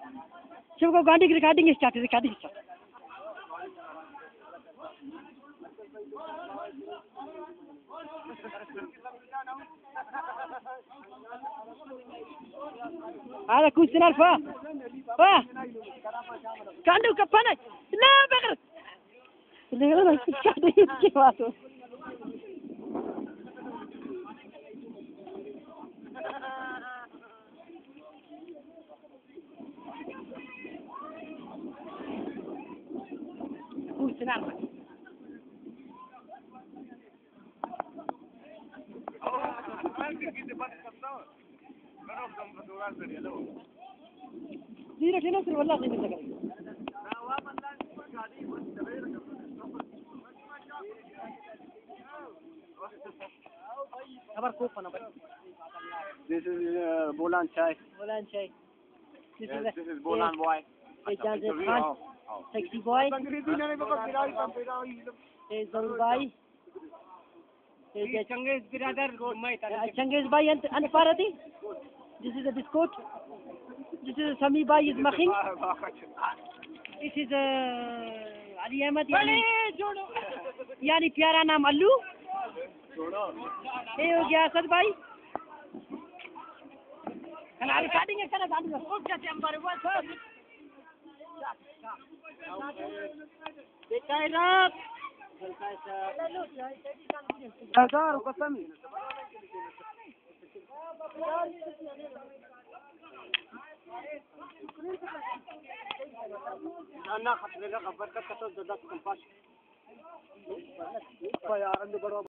शिव को recording start. هذا كوسنا الفا كانوا كفنا لا بغير اللي هو كان يتكلم كوسنا الفا زيرو كنا نصير والله زين نسكر خبر كوفة نبي. This is Bolan Chai. Bolan Chai. This is Bolan boy. Ejazat Khan. Sexy boy. Zul boy. Changiz brother. Changiz boy and Farati. This is a biscuit. This is Sami boy is making. This is Ali Ahmed. यानी प्यारा नाम अल्लू। ये हो गया असद भाई। कल recording है क्या ना गाड़ी में? खूब क्या चैम्बर हुआ सर? बेटा रात। हजार कसम। ना खतरे का खबर का तो 10 कंपास। यार अंदर बड़ा